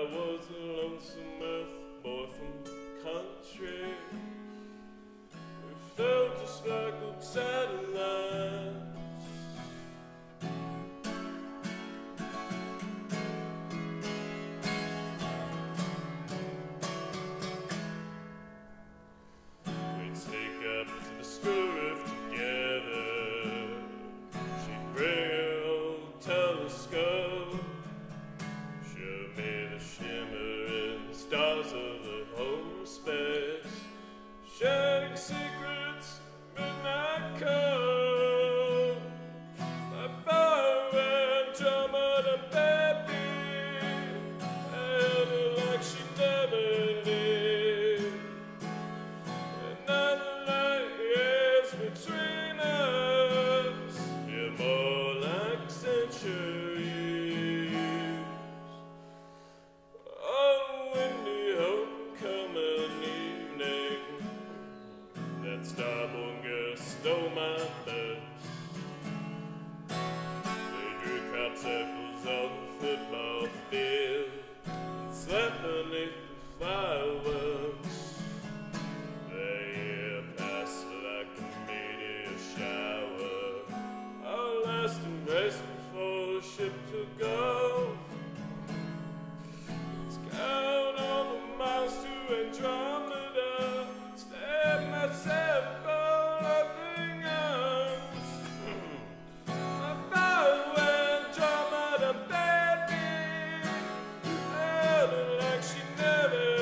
was a lonesome earth boy from country. We felt just like old satellites. We'd sneak up to the school roof together. She'd bring her old telescope, show me the shimmering stars of the home space, sharing secrets, midnight cold. My far Andromedan baby held her like she never did. Another light years between us, feel more like centuries. On a windy homecoming evening, that starborn girl stole my thirst. They drew crop circles on the football field and slept beneath the fireworks. The year passed like a meteor shower, our last embrace before the ship took off. Let's count all the miles to Andromeda, stab myself for nothing else. My fellow Andromeda baby held it like she never